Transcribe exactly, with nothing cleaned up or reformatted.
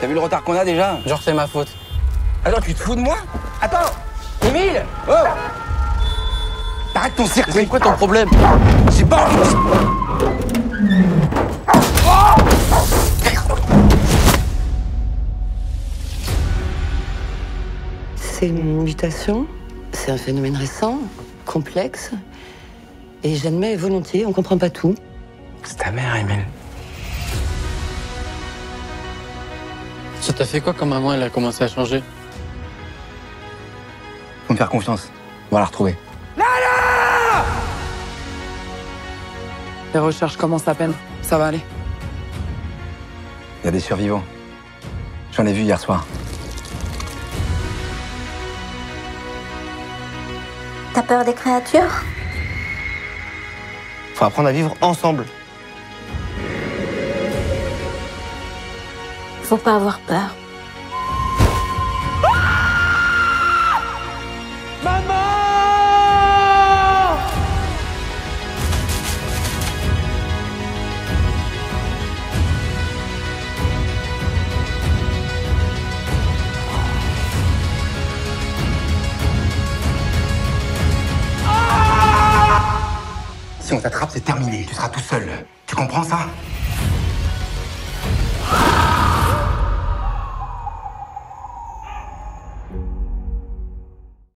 T'as vu le retard qu'on a déjà? Genre c'est ma faute. Attends, tu te fous de moi? Attends! Émile! Oh! T'arrêtes ton cirque! C'est quoi ton problème? J'ai pas envie. C'est une mutation, c'est un phénomène récent, complexe, et j'admets volontiers, on comprend pas tout. C'est ta mère, Émile. Ça t'a fait quoi quand maman elle a commencé à changer? Faut me faire confiance. On va la retrouver. Les recherches commencent à peine. Ça va aller. Il y a des survivants. J'en ai vu hier soir. T'as peur des créatures? Faut apprendre à vivre ensemble. Faut pas avoir peur. Si on t'attrape, c'est terminé. Tu seras tout seul. Tu comprends ça?